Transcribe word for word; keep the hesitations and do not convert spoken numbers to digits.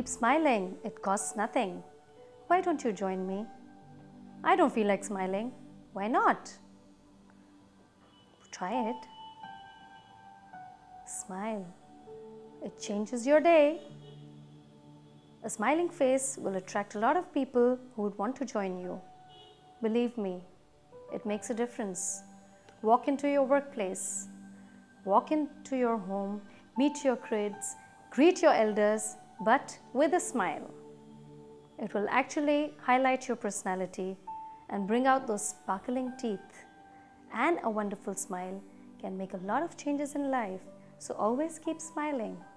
Keep smiling. It costs nothing. Why don't you join me? I don't feel like smiling. Why not? Try it. Smile. It changes your day. A smiling face will attract a lot of people who would want to join you. Believe me, it makes a difference. Walk into your workplace. Walk into your home. Meet your kids. Greet your elders, but with a smile. It will actually highlight your personality and bring out those sparkling teeth. And a wonderful smile can make a lot of changes in life. So always keep smiling.